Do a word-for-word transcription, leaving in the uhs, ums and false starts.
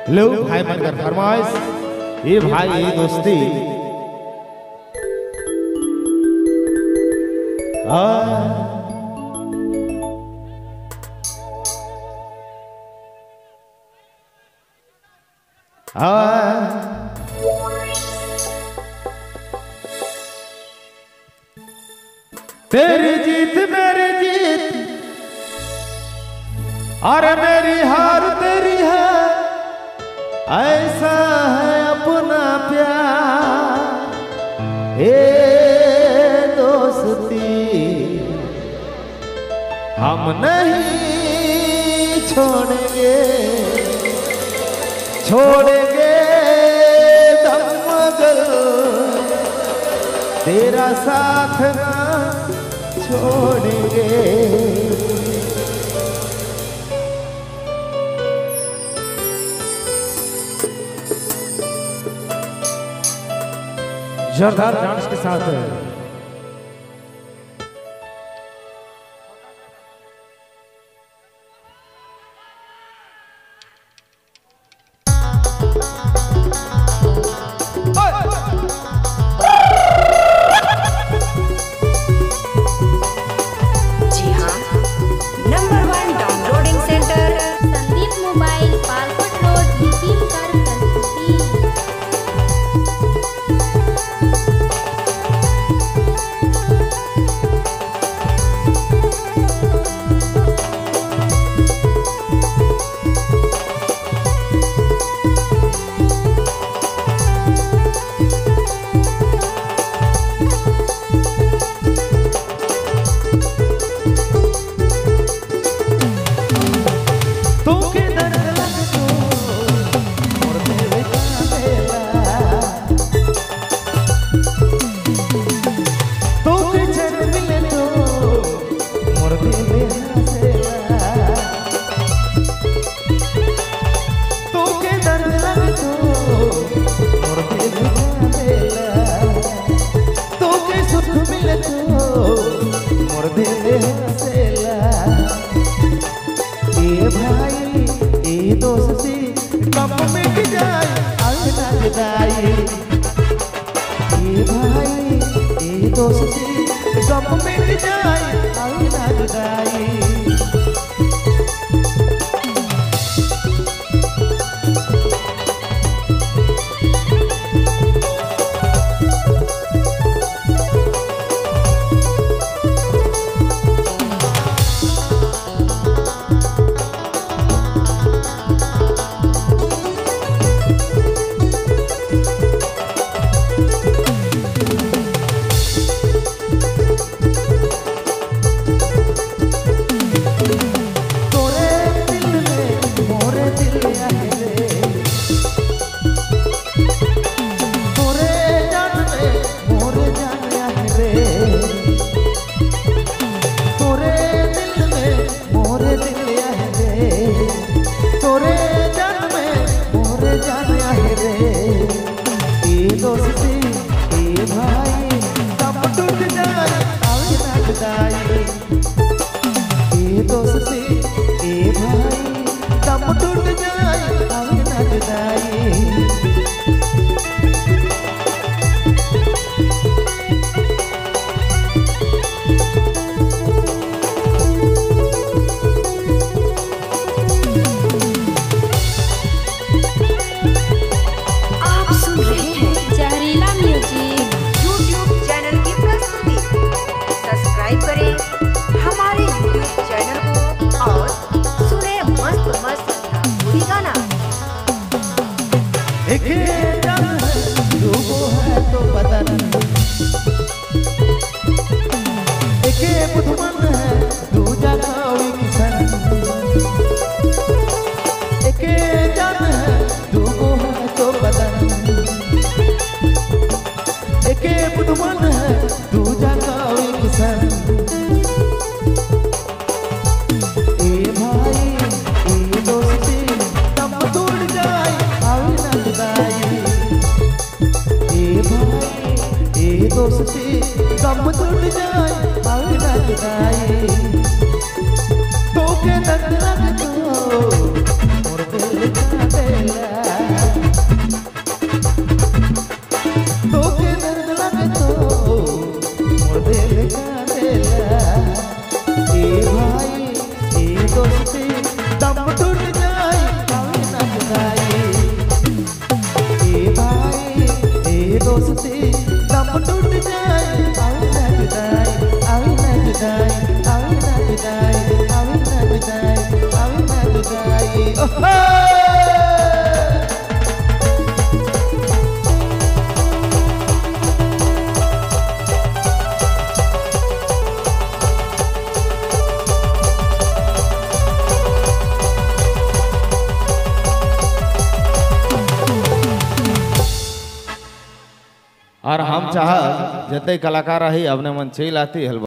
लो भाई मनकर फरमाइश ये भाई ये दोस्ती आ आ तेरी जीत मेरी जीत और मेरी हार तेरी है, ऐसा है अपना प्यार ए दोस्ती। हम नहीं छोड़ेंगे छोड़ेंगे दम मगर तेरा साथ ना छोड़ेंगे। जोरदार डांस के साथ दोस्ती कम टूट जाए आग लग जाए तो के दर्द लग तो और दिल का दिल और हम चाह जते कलाकार रही अपने मन चिल्लाती हलवा